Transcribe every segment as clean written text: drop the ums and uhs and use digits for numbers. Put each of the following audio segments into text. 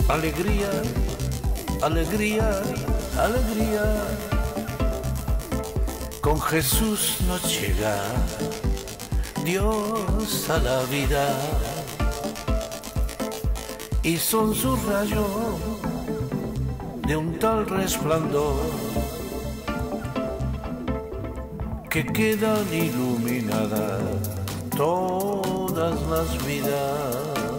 Alegría, alegría, alegría. Con Jesús nos llega Dios a la vida, y son sus rayos de un tal resplandor que quedan iluminadas todas las vidas.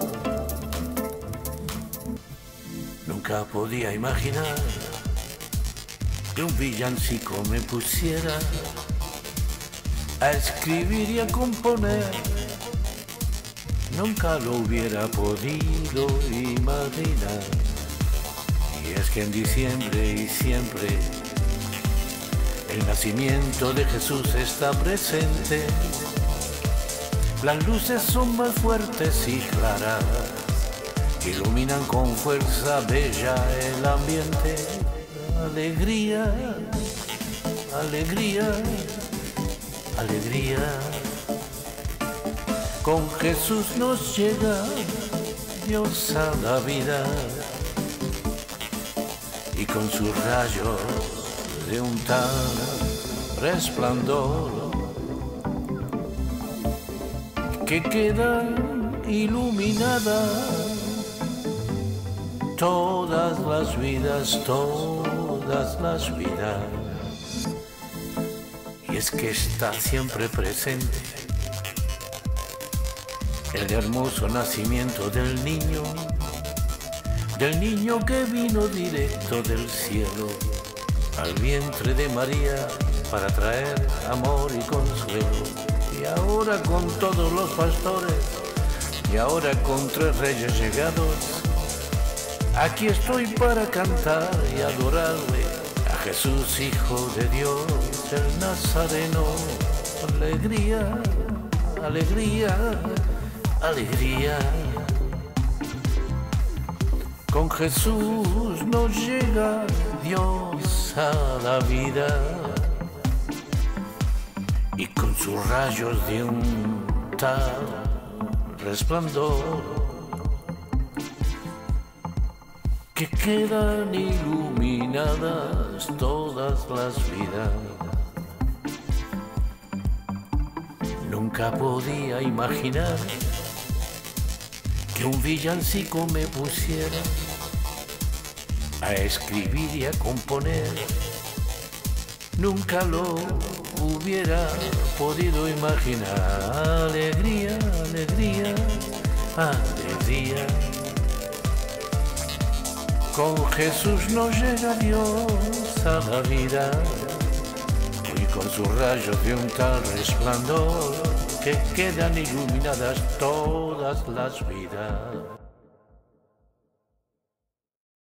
Nunca podía imaginar que un villancico me pusiera a escribir y a componer. Nunca lo hubiera podido imaginar. Y es que en diciembre y siempre el nacimiento de Jesús está presente. Las luces son más fuertes y claras, iluminan con fuerza bella el ambiente. Alegría, alegría, alegría. Con Jesús nos llega Dios a la vida, y con sus rayos de un tal resplandor que quedan iluminadas todas las vidas, todas las vidas. Y es que está siempre presente el hermoso nacimiento del niño que vino directo del cielo al vientre de María para traer amor y consuelo. Y ahora con todos los pastores, y ahora con 3 reyes llegados, aquí estoy para cantar y adorarle a Jesús, Hijo de Dios, el Nazareno. Alegría, alegría, alegría. Con Jesús nos llega Dios a la vida, y con sus rayos de un tal resplandor que quedan iluminadas todas las vidas. Nunca podía imaginar que un villancico me pusiera a escribir y a componer. Nunca lo hubiera podido imaginar. Alegría, alegría, alegría. Con Jesús nos llega Dios a la vida, y con sus rayos de un tal resplandor que quedan iluminadas todas las vidas.